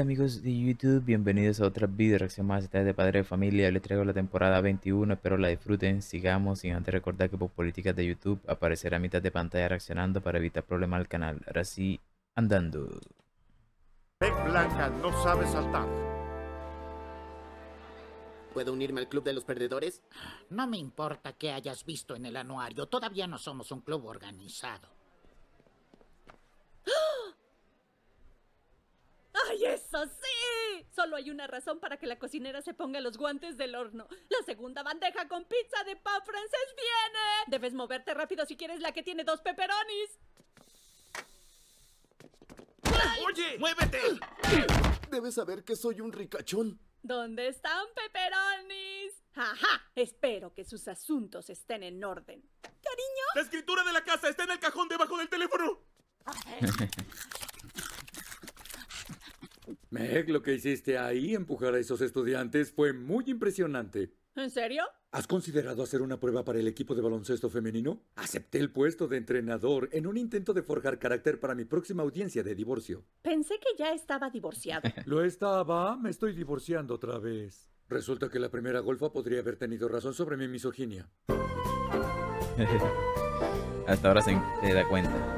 Hola amigos de YouTube, bienvenidos a otra video reacción más de Padre de Familia. Les traigo la temporada 21, espero la disfruten. Sigamos, sin antes recordar que por políticas de YouTube aparecerá a mitad de pantalla reaccionando para evitar problemas al canal. Ahora sí, andando. Peg Blanca no sabe saltar. ¿Puedo unirme al club de los perdedores? No me importa qué hayas visto en el anuario, todavía no somos un club organizado. ¡Ay, eso sí! Solo hay una razón para que la cocinera se ponga los guantes del horno. La segunda bandeja con pizza de pavo francés viene. Debes moverte rápido si quieres la que tiene 2 pepperonis. ¡Oye! ¡Muévete! Debes saber que soy un ricachón. ¿Dónde están pepperonis? ¡Ajá! Espero que sus asuntos estén en orden. ¿Cariño? ¡La escritura de la casa está en el cajón debajo del teléfono! Meg, lo que hiciste ahí, empujar a esos estudiantes, fue muy impresionante. ¿En serio? ¿Has considerado hacer una prueba para el equipo de baloncesto femenino? Acepté el puesto de entrenador en un intento de forjar carácter para mi próxima audiencia de divorcio. Pensé que ya estaba divorciado. ¿Lo estaba? Me estoy divorciando otra vez. Resulta que la primera golfa podría haber tenido razón sobre mi misoginia. Hasta ahora se da cuenta.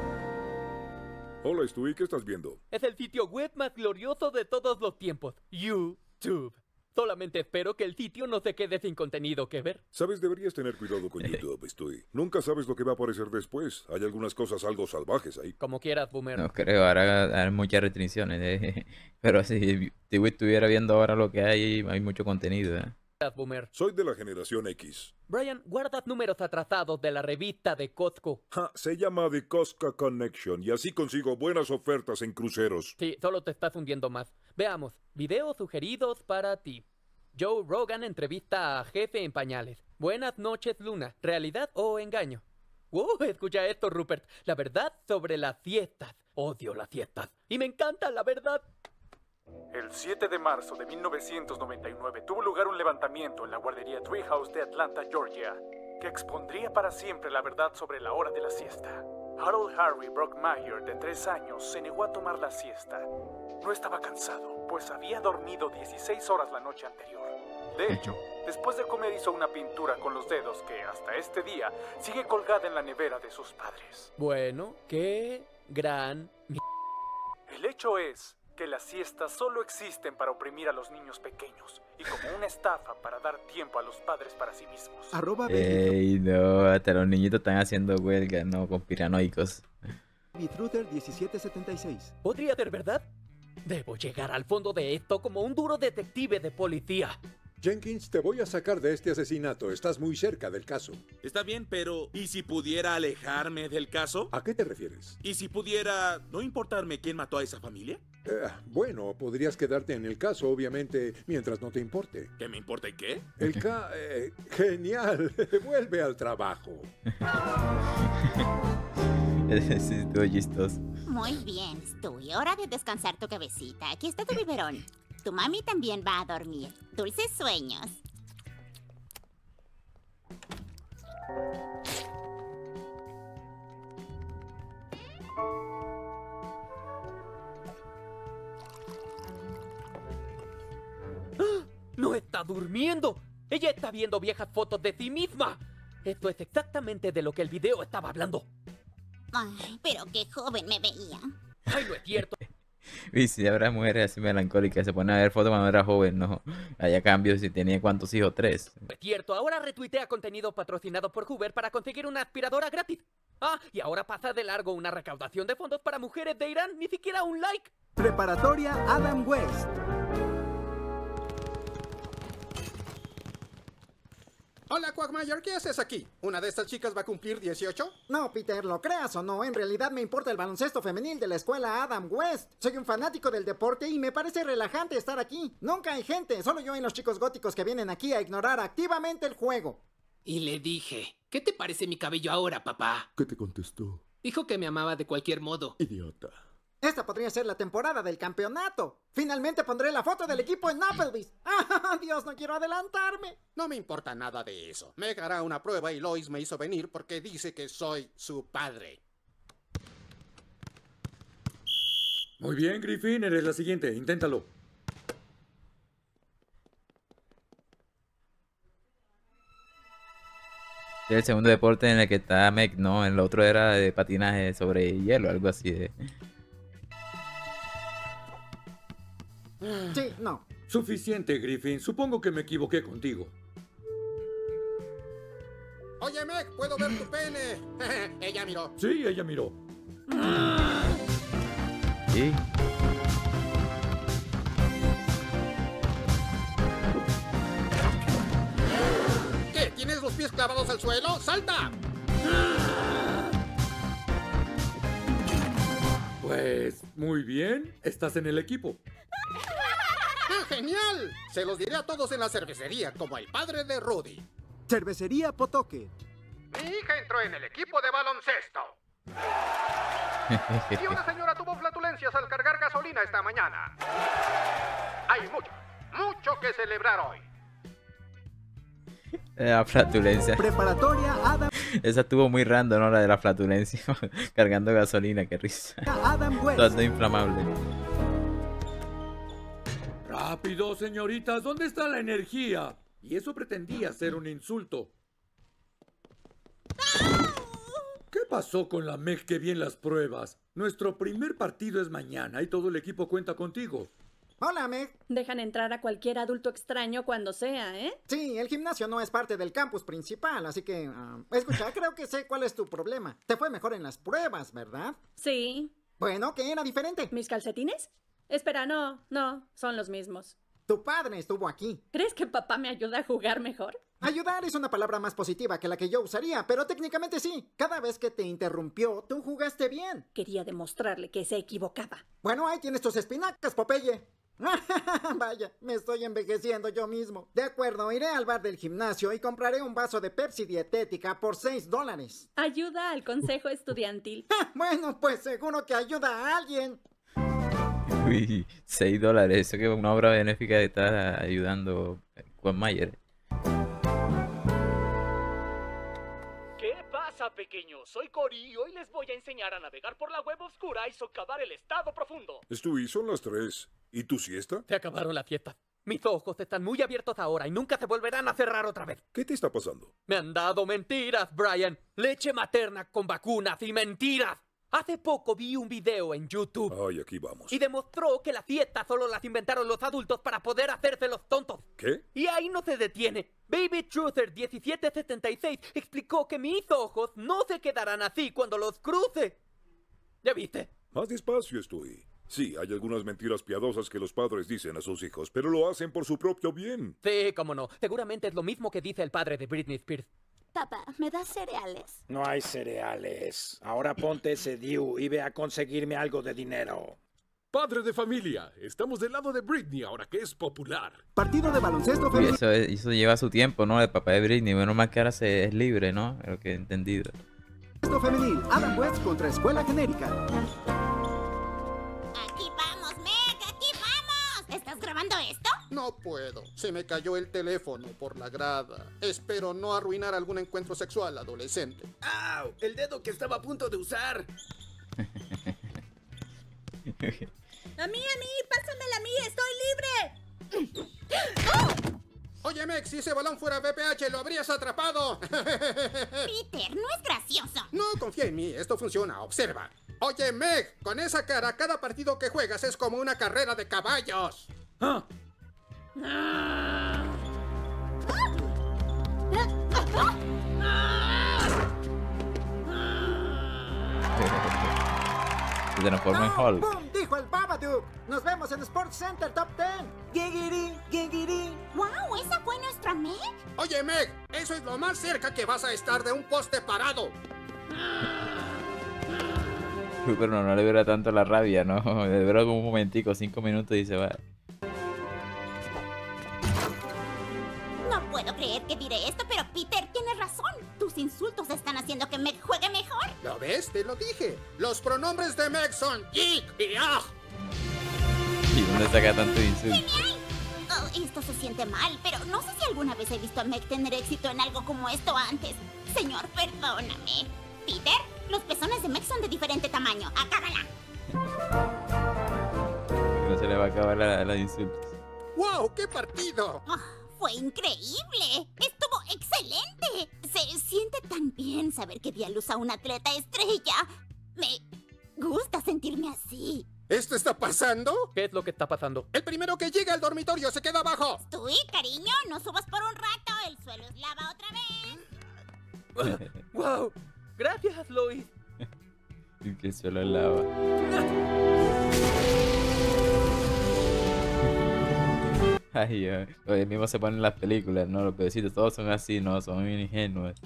Hola, Stewie, ¿qué estás viendo? Es el sitio web más glorioso de todos los tiempos, YouTube. Solamente espero que el sitio no se quede sin contenido que ver. Sabes, deberías tener cuidado con YouTube, Stewie. Nunca sabes lo que va a aparecer después. Hay algunas cosas algo salvajes ahí. Como quieras, Boomer. No creo, ahora hay muchas restricciones. Pero si estuviera viendo ahora lo que hay mucho contenido. Boomer. Soy de la generación X. Brian, guardas números atrasados de la revista de Costco. Se llama The Costco Connection y así consigo buenas ofertas en cruceros. Sí, solo te estás hundiendo más. Veamos, videos sugeridos para ti. Joe Rogan entrevista a jefe en pañales. Buenas noches, Luna. ¿Realidad o engaño? Escucha esto, Rupert. La verdad sobre las fiestas. Odio las fiestas. Y me encanta la verdad. El 7 de marzo de 1999 tuvo lugar un levantamiento en la guardería Treehouse de Atlanta, Georgia, que expondría para siempre la verdad sobre la hora de la siesta. Harold Harry Brockmeyer, de 3 años, se negó a tomar la siesta. No estaba cansado, pues había dormido 16 horas la noche anterior. De hecho, después de comer hizo una pintura con los dedos que, hasta este día, sigue colgada en la nevera de sus padres. Bueno, qué gran... El hecho es que las siestas solo existen para oprimir a los niños pequeños y como una estafa para dar tiempo a los padres para sí mismos. Ey, no, hasta los niñitos están haciendo huelga, no, conspiranoicos. Bitruter 1776. ¿Podría ser verdad? Debo llegar al fondo de esto como un duro detective de policía. Jenkins, te voy a sacar de este asesinato. Estás muy cerca del caso. Está bien, pero ¿y si pudiera alejarme del caso? ¿A qué te refieres? ¿Y si pudiera no importarme quién mató a esa familia? Bueno, podrías quedarte en el caso, obviamente, mientras no te importe. ¿Que me importe qué? Genial. Vuelve al trabajo. Sí, estuvo chistoso. Muy bien, Stewie. Hora de descansar tu cabecita. Aquí está tu biberón. Tu mami también va a dormir. Dulces sueños. ¡No está durmiendo! ¡Ella está viendo viejas fotos de sí misma! Esto es exactamente de lo que el video estaba hablando. Ay, pero qué joven me veía. ¡Ay, no es cierto! Y si habrá mujeres así melancólicas, se ponen a ver fotos cuando era joven, no. Allá cambio si tenía cuántos hijos, 3. No es cierto, ahora retuitea contenido patrocinado por Hoover para conseguir una aspiradora gratis. Y ahora pasa de largo una recaudación de fondos para mujeres de Irán, ni siquiera un like. Preparatoria Adam West. Hola, Quagmire, ¿qué haces aquí? ¿Una de estas chicas va a cumplir 18? No, Peter, lo creas o no, en realidad me importa el baloncesto femenil de la escuela Adam West. Soy un fanático del deporte y me parece relajante estar aquí. Nunca hay gente, solo yo y los chicos góticos que vienen aquí a ignorar activamente el juego. Y le dije, ¿qué te parece mi cabello ahora, papá? ¿Qué te contestó? Dijo que me amaba de cualquier modo. Idiota. Esta podría ser la temporada del campeonato. Finalmente pondré la foto del equipo en Applebee's. ¡Ah, Dios, no quiero adelantarme! No me importa nada de eso. Meg hará una prueba y Lois me hizo venir porque dice que soy su padre. Muy bien, Griffin, eres la siguiente. Inténtalo. Es el segundo deporte en el que está Meg, ¿no? El otro era de patinaje sobre hielo, algo así de... Sí, no. Suficiente, Griffin. Supongo que me equivoqué contigo. Oye, Meg, puedo ver tu pene. Ella miró. Sí, ella miró. Sí. ¿Qué? ¿Tienes los pies clavados al suelo? ¡Salta! Pues, muy bien. Estás en el equipo. ¡Ah, genial! Se los diré a todos en la cervecería, como el padre de Rudy. Cervecería Potoque. Mi hija entró en el equipo de baloncesto. Y una señora tuvo flatulencias al cargar gasolina esta mañana. Hay mucho que celebrar hoy. La flatulencia. Preparatoria Adam. Esa estuvo muy random, ¿no? La de la flatulencia. Cargando gasolina, qué risa. Adam West. Todo inflamable. Rápido, señoritas. ¿Dónde está la energía? Y eso pretendía ser un insulto. ¿Qué pasó con la Meg que vi en las pruebas? Nuestro primer partido es mañana y todo el equipo cuenta contigo. Hola, Meg. Dejan entrar a cualquier adulto extraño cuando sea, ¿eh? Sí, el gimnasio no es parte del campus principal, así que... escucha, creo que sé cuál es tu problema. Te fue mejor en las pruebas, ¿verdad? Sí. Bueno, ¿qué era diferente? ¿Mis calcetines? Espera, no, son los mismos. Tu padre estuvo aquí. ¿Crees que papá me ayuda a jugar mejor? Ayudar es una palabra más positiva que la que yo usaría, pero técnicamente sí. Cada vez que te interrumpió, tú jugaste bien. Quería demostrarle que se equivocaba. Bueno, ahí tienes tus espinacas, Popeye. Vaya, me estoy envejeciendo yo mismo. De acuerdo, iré al bar del gimnasio y compraré un vaso de Pepsi dietética por $6. Ayuda al consejo estudiantil. Bueno, pues seguro que ayuda a alguien. Uy, $6. Eso que es una obra benéfica que está ayudando Juan Mayer. ¿Qué pasa, pequeños? Soy Cory y hoy les voy a enseñar a navegar por la web oscura y socavar el estado profundo. Stewie, son las 3. ¿Y tu siesta? Se acabaron las fiestas. Mis ojos están muy abiertos ahora y nunca se volverán a cerrar otra vez. ¿Qué te está pasando? Me han dado mentiras, Brian. Leche materna con vacunas y mentiras. Hace poco vi un video en YouTube. Ay, aquí vamos. Y demostró que las fiestas solo las inventaron los adultos para poder hacerse los tontos. ¿Qué? Y ahí no se detiene. Baby Truther 1776 explicó que mis ojos no se quedarán así cuando los cruce. ¿Ya viste? Más despacio, Stewie. Sí, hay algunas mentiras piadosas que los padres dicen a sus hijos, pero lo hacen por su propio bien. Sí, cómo no. Seguramente es lo mismo que dice el padre de Britney Spears. Papá, ¿me das cereales? No hay cereales. Ahora ponte ese DIU y ve a conseguirme algo de dinero. Padre de familia, estamos del lado de Britney ahora que es popular. Partido de baloncesto Uy, femenil. eso lleva su tiempo, ¿no? El papá de Britney. Menos mal que ahora es libre, ¿no? Es lo que he entendido. Baloncesto femenil. Adam West contra Escuela Genérica. Aquí vamos, Meg, aquí vamos. ¿Estás grabando esto? No puedo. Se me cayó el teléfono por la grada. Espero no arruinar algún encuentro sexual adolescente. ¡Au! El dedo que estaba a punto de usar. A mí, pásamela a mí, estoy libre. Oye, Meg, si ese balón fuera BPH, lo habrías atrapado. Peter, no es gracioso. No, confía en mí, esto funciona, observa. Oye, Meg, con esa cara, cada partido que juegas es como una carrera de caballos. ¡Ah! Se transforma en Hulk. ¡Bum! Dijo el Babadook. Nos vemos en Sports Center Top 10. Giggity, giggity. ¡Wow! ¿Esa fue nuestra Meg? Oye, Meg, eso es lo más cerca que vas a estar de un poste parado. Pero no le dura tanto la rabia, ¿no? Le dura como un momentico, 5 minutos y se va. No puedo creer que diré esto, pero Peter tiene razón. Tus insultos están haciendo que Meg juegue mejor. ¿Lo ves? Te lo dije. Los pronombres de Meg son geek y ah. ¿Y dónde saca tanto insulto? ¡Genial! Oh, esto se siente mal, pero no sé si alguna vez he visto a Meg tener éxito en algo como esto antes. Señor, perdóname. Peter, los pezones de Meg son de diferente tamaño. ¡Acábala! va a acabar la de insultos. ¡Wow! ¡Qué partido! Oh, fue increíble. Estuvo excelente. Se siente tan bien saber que di a luz a un atleta estrella. Me gusta sentirme así. ¿Esto está pasando? ¿Qué es lo que está pasando? El primero que llega al dormitorio se queda abajo. Stewie, cariño, no subas por un rato. El suelo es lava otra vez. ¡Wow! Gracias, Lois. Y que suelo es lava. Ay, lo mismo se ponen en las películas, ¿no? Los bebecitos todos son así, ¿no? Son ingenuos.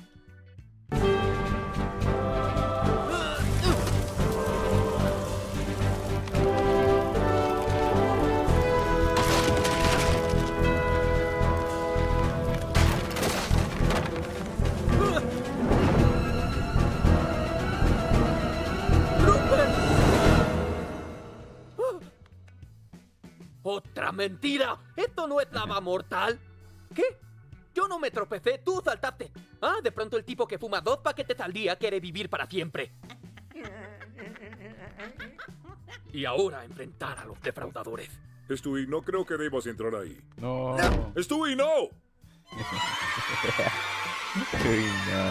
¡Otra mentira! ¡Esto no es lava mortal! ¿Qué? Yo no me tropecé, tú saltaste. Ah, de pronto el tipo que fuma 2 paquetes al día quiere vivir para siempre. Y ahora enfrentar a los defraudadores. Stewie, no creo que debas entrar ahí. No. ¡Stewie, no! Uy,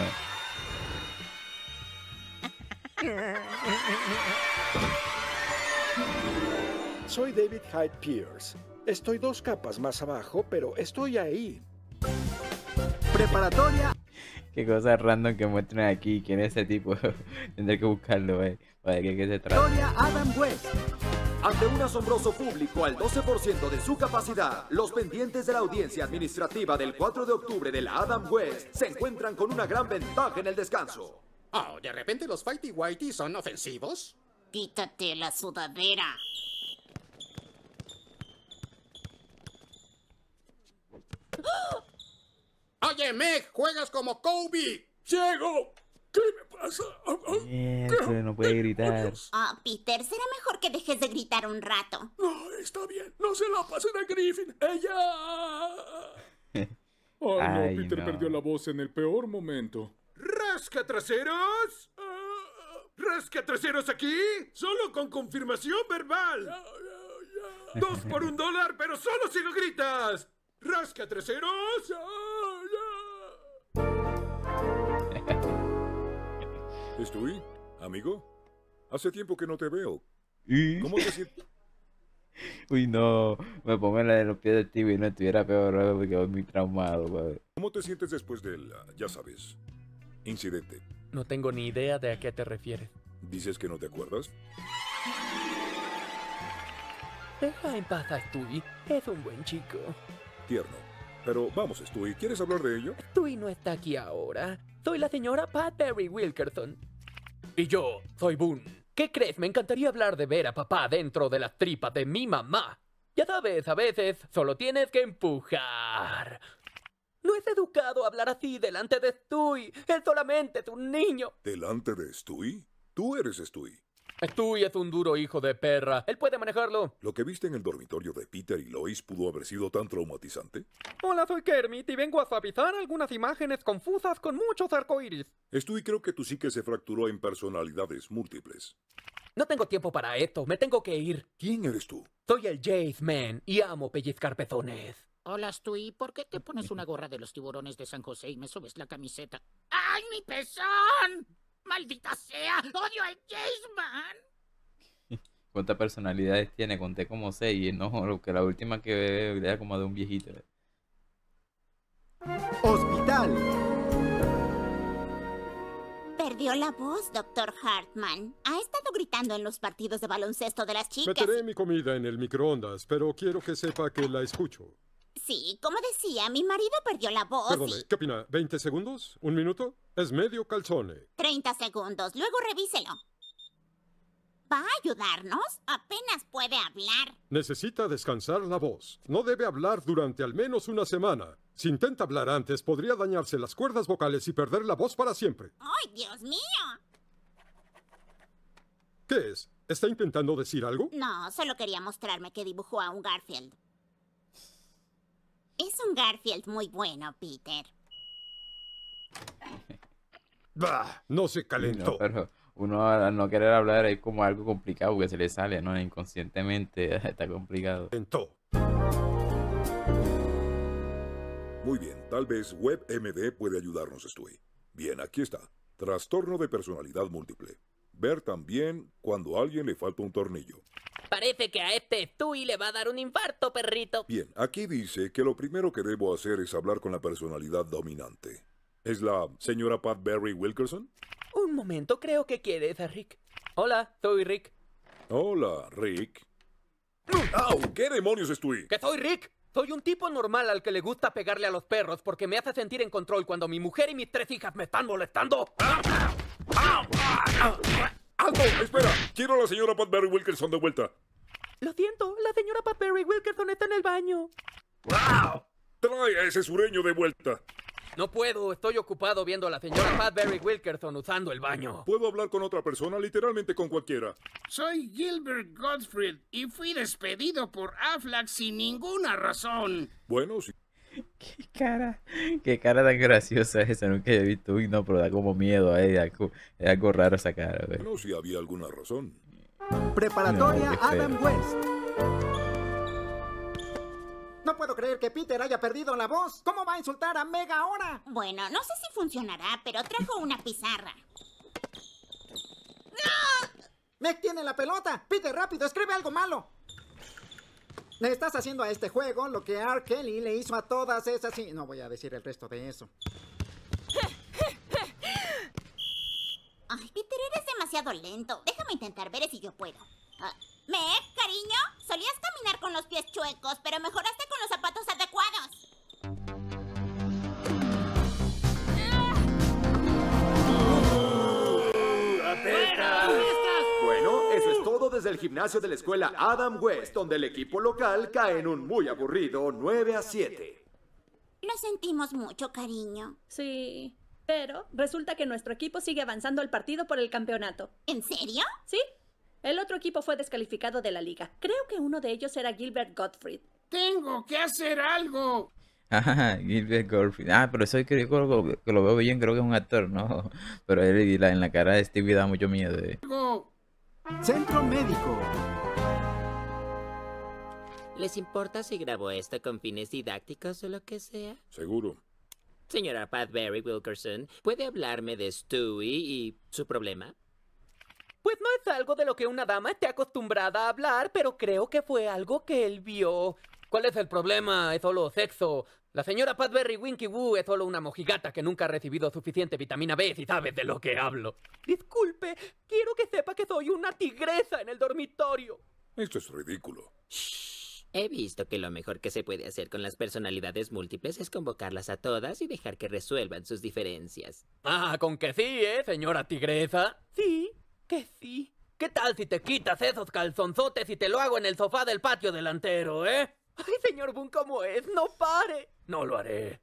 Soy David Hyde Pierce. Estoy 2 capas más abajo, pero estoy ahí. Preparatoria. Qué cosas random que muestran aquí. ¿Quién es ese tipo? Tendré que buscarlo, para que se trate. Preparatoria Adam West. Ante un asombroso público al 12% de su capacidad, los pendientes de la audiencia administrativa del 4 de octubre de la Adam West se encuentran con una gran ventaja en el descanso. Oh, ¿de repente los Fighty Whitey son ofensivos? Quítate la sudadera. Oye, Meg, juegas como Kobe. ¡Ciego! ¿Qué me pasa? No puede gritar. Ah, Peter, será mejor que dejes de gritar un rato. No, está bien. No se la pasen a Griffin. ¡Ella! Ay, no, Peter perdió la voz en el peor momento. ¿Rascatraseros? ¿Rascatraseros aquí? Solo con confirmación verbal. 2 por $1, pero solo si lo gritas. ¿Rascatraseros? ¿Stewie? ¿Amigo? Hace tiempo que no te veo. ¿Cómo te sientes? Uy, no. Me pongo en la de los pies de Steve y no estuviera peor porque voy muy traumado, güey. ¿Cómo te sientes después del, ya sabes, incidente? No tengo ni idea de a qué te refieres. ¿Dices que no te acuerdas? Deja en paz a Stewie. Es un buen chico. Tierno. Pero vamos, Stewie, ¿quieres hablar de ello? Stewie no está aquí ahora. Soy la señora Pat Berry Wilkerson. Y yo soy Boone. ¿Qué crees? Me encantaría hablar de ver a papá dentro de las tripas de mi mamá. Ya sabes, a veces solo tienes que empujar. No es educado hablar así delante de Stewie. Él solamente es un niño. ¿Delante de Stewie? Tú eres Stewie. Stewie es un duro hijo de perra. Él puede manejarlo. ¿Lo que viste en el dormitorio de Peter y Lois pudo haber sido tan traumatizante? Hola, soy Kermit y vengo a suavizar algunas imágenes confusas con muchos arcoíris. Stewie, creo que tu psique se fracturó en personalidades múltiples. No tengo tiempo para esto. Me tengo que ir. ¿Quién eres tú? Soy el Jace Man y amo pellizcar pezones. Hola, Stewie. ¿Por qué te pones una gorra de los tiburones de San José y me subes la camiseta? ¡Ay, mi pezón! ¡Maldita sea! ¡Odio al Jaceman! ¿Cuántas personalidades tiene? Conté como 6. No, lo que la última que veo era como de un viejito. Hospital. Perdió la voz, Dr. Hartman. Ha estado gritando en los partidos de baloncesto de las chicas. Meteré mi comida en el microondas, pero quiero que sepa que la escucho. Sí, como decía, mi marido perdió la voz. Perdone, ¿qué opina? ¿20 segundos? ¿1 minuto? Es medio calzone. 30 segundos, luego revíselo. ¿Va a ayudarnos? Apenas puede hablar. Necesita descansar la voz. No debe hablar durante al menos una semana. Si intenta hablar antes, podría dañarse las cuerdas vocales y perder la voz para siempre. ¡Ay, Dios mío! ¿Qué es? ¿Está intentando decir algo? No, solo quería mostrarme que dibujó a un Garfield. Es un Garfield muy bueno, Peter. Bah, no se calentó. No, pero uno al no querer hablar es como algo complicado porque se le sale, ¿no? Inconscientemente está complicado. Muy bien, tal vez WebMD puede ayudarnos, Stewie. Bien, aquí está. Trastorno de personalidad múltiple. Ver también cuando a alguien le falta un tornillo. Parece que a este Stewie le va a dar un infarto, perrito. Bien, aquí dice que lo primero que debo hacer es hablar con la personalidad dominante. ¿Es la señora Pat Berry Wilkerson? Un momento, creo que quieres a Rick. Hola, soy Rick. Hola, Rick. ¡Au! ¿Qué demonios, Stewie? ¿Que soy Rick? Soy un tipo normal al que le gusta pegarle a los perros porque me hace sentir en control cuando mi mujer y mis 3 hijas me están molestando. ¡Alto! ¡Espera! Quiero a la señora Pat Berry Wilkerson de vuelta. Lo siento, la señora Pat Berry Wilkerson está en el baño. ¡Wow! Trae a ese sureño de vuelta. No puedo, estoy ocupado viendo a la señora Pat Berry Wilkerson usando el baño. Puedo hablar con otra persona, literalmente con cualquiera. Soy Gilbert Gottfried y fui despedido por Aflac sin ninguna razón. Bueno, sí. Qué cara tan graciosa es esa, nunca he visto. Uy, no, pero da como miedo, es algo raro esa cara, güey. No, si había alguna razón. Preparatoria No, Adam West. No puedo creer que Peter haya perdido la voz. ¿Cómo va a insultar a Meg ahora? Bueno, no sé si funcionará, pero trajo una pizarra. Meg tiene la pelota. Peter, rápido, escribe algo malo. Le estás haciendo a este juego lo que R. Kelly le hizo a todas esas y... No voy a decir el resto de eso. Ay, Peter, eres demasiado lento. Déjame intentar ver si yo puedo. Meg, cariño, solías caminar con los pies chuecos, pero mejoraste con los zapatos adecuados. Bueno, eso es todo desde el gimnasio de la escuela Adam West, donde el equipo local cae en un muy aburrido 9-7. Lo sentimos mucho, cariño. Sí, pero resulta que nuestro equipo sigue avanzando al partido por el campeonato. ¿En serio? Sí. El otro equipo fue descalificado de la liga. Creo que uno de ellos era Gilbert Gottfried. ¡Tengo que hacer algo! Ah, Gilbert Gottfried. Ah, pero eso es que yo que lo veo bien, creo que es un actor, ¿no? Pero él en la cara de Stevie da mucho miedo. Centro Médico. ¿Les importa si grabo esto con fines didácticos o lo que sea? Seguro. Señora Pat Berry Wilkerson, ¿puede hablarme de Stewie y su problema? Pues no es algo de lo que una dama esté acostumbrada a hablar, pero creo que fue algo que él vio. ¿Cuál es el problema? Es solo sexo. La señora Pat Berry Winky Woo es solo una mojigata que nunca ha recibido suficiente vitamina B, si sabes de lo que hablo. Disculpe, quiero que sepa que soy una tigresa en el dormitorio. Esto es ridículo. He visto que lo mejor que se puede hacer con las personalidades múltiples es convocarlas a todas y dejar que resuelvan sus diferencias. Ah, con que sí, señora tigresa. Sí, que sí. ¿Qué tal si te quitas esos calzonzotes y te lo hago en el sofá del patio delantero, eh? Ay, señor Boone, ¿cómo es? ¡No pare! No lo haré.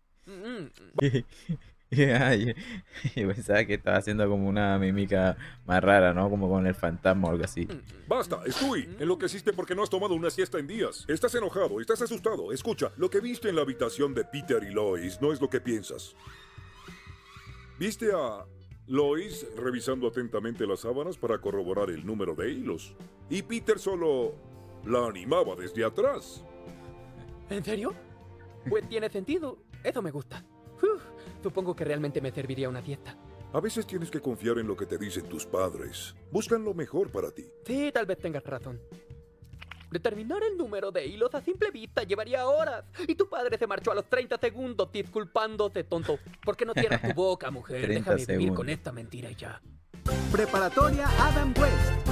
Yo pensaba que estaba haciendo como una mímica más rara, ¿no? Como con el fantasma o algo así. Basta, Stewie. Enloqueciste porque no has tomado una siesta en días. Estás enojado, estás asustado. Escucha, lo que viste en la habitación de Peter y Lois no es lo que piensas. ¿Viste a Lois revisando atentamente las sábanas para corroborar el número de hilos? Y Peter solo la animaba desde atrás. ¿En serio? Pues tiene sentido. Eso me gusta. Supongo que realmente me serviría una siesta. A veces tienes que confiar en lo que te dicen tus padres. Buscan lo mejor para ti. Sí, tal vez tengas razón. Determinar el número de hilos a simple vista llevaría horas. Y tu padre se marchó a los 30 segundos disculpándose, tonto. ¿Por qué no cierras tu boca, mujer? Déjame vivir con esta mentira y ya. Preparatoria Adam West.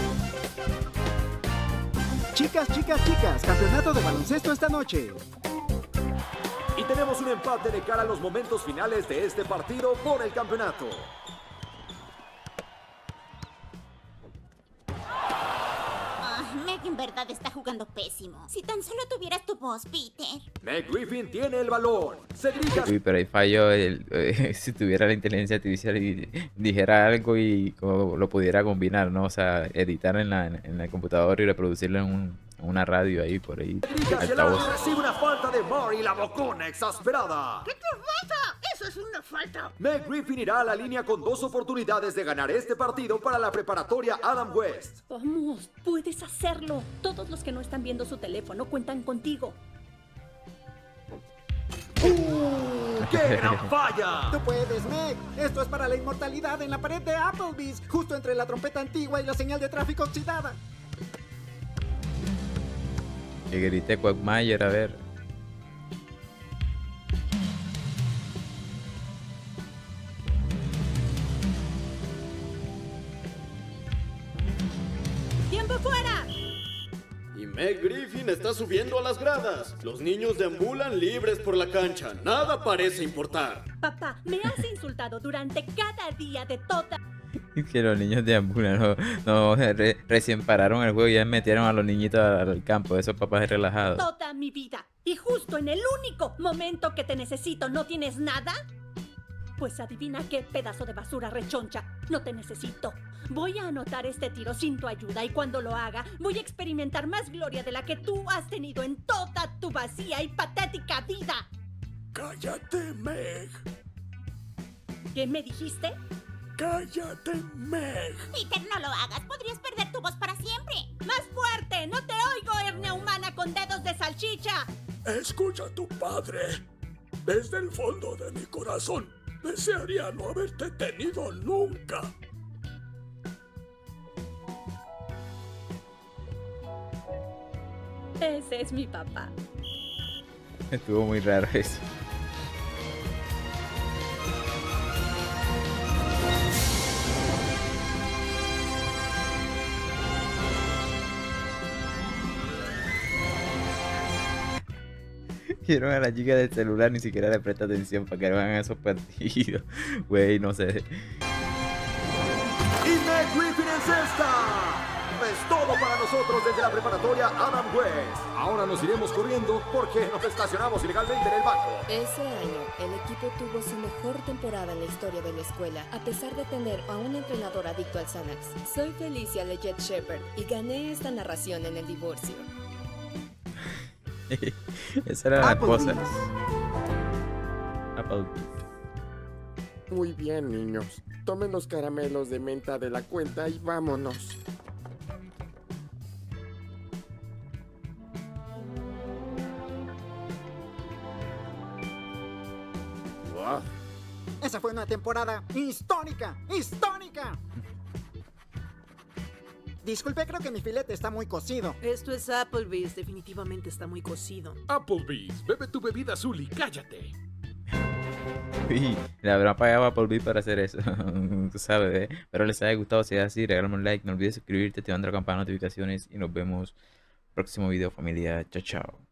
Chicas, campeonato de baloncesto esta noche. Y tenemos un empate de cara a los momentos finales de este partido por el campeonato. Meg en verdad está jugando pésimo. Si tan solo tuvieras tu voz, Peter. Meg Griffin tiene el balón. Se dirige a... Uy, pero ahí falló si tuviera la inteligencia artificial y dijera algo y como lo pudiera combinar, ¿no? O sea, editar en el computador y reproducirlo en una radio ahí, por ahí. Se dirige hacia el área y recibe una falta de Murray, la bocona exasperada. ¿Qué te pasa? ¡Es ¡Eso es una falta! Meg Griffin irá a la línea con 2 oportunidades de ganar este partido para la preparatoria Adam West. Vamos, puedes hacerlo. Todos los que no están viendo su teléfono cuentan contigo. ¡Qué gran falla! ¡Tú puedes, Meg! Esto es para la inmortalidad en la pared de Applebee's, justo entre la trompeta antigua y la señal de tráfico oxidada. Que grite Quagmire, a ver. ¡Tiempo fuera! Y Meg Griffin está subiendo a las gradas. Los niños deambulan libres por la cancha. Nada parece importar. Papá, me has insultado durante cada día de toda... Que los niños deambulan, recién pararon el juego y ya metieron a los niñitos al campo. Esos papás relajados. toda mi vida. Y justo en el único momento que te necesito, ¿no tienes nada? Pues adivina qué, pedazo de basura rechoncha. No te necesito. Voy a anotar este tiro sin tu ayuda y cuando lo haga, voy a experimentar más gloria de la que tú has tenido en toda tu vacía y patética vida. ¡Cállate, Meg! ¿Qué me dijiste? ¡Cállate, Meg! Peter, no lo hagas. Podrías perder tu voz para siempre. ¡Más fuerte! ¡No te oigo, hernia humana con dedos de salchicha! Escucha a tu padre. Desde el fondo de mi corazón, desearía no haberte tenido nunca. Ese es mi papá. Estuvo muy raro eso. Quiero a la chica del celular, ni siquiera le presta atención para que no hagan esos partidos. Güey, no sé. Y Meg Griffin en cesta. Es todo para nosotros desde la preparatoria Adam West. Ahora nos iremos corriendo porque nos estacionamos ilegalmente en el banco. Ese año, el equipo tuvo su mejor temporada en la historia de la escuela, a pesar de tener a un entrenador adicto al Xanax. Soy Felicia Leggett Shepard y gané esta narración en el divorcio. Esa era la esposa. Applebee's. Muy bien, niños. Tomen los caramelos de menta de la cuenta y vámonos. Wow. Esa fue una temporada histórica, histórica. Disculpe, creo que mi filete está muy cocido. Esto es Applebee's, definitivamente está muy cocido. Applebee's, bebe tu bebida azul y cállate. Uy, le habrán pagado a Applebee's para hacer eso. Tú sabes, ¿eh? Pero les haya gustado, si es así, regálame un like, no olvides suscribirte, activando la campana de notificaciones y nos vemos en el próximo video, familia. Chao, chao.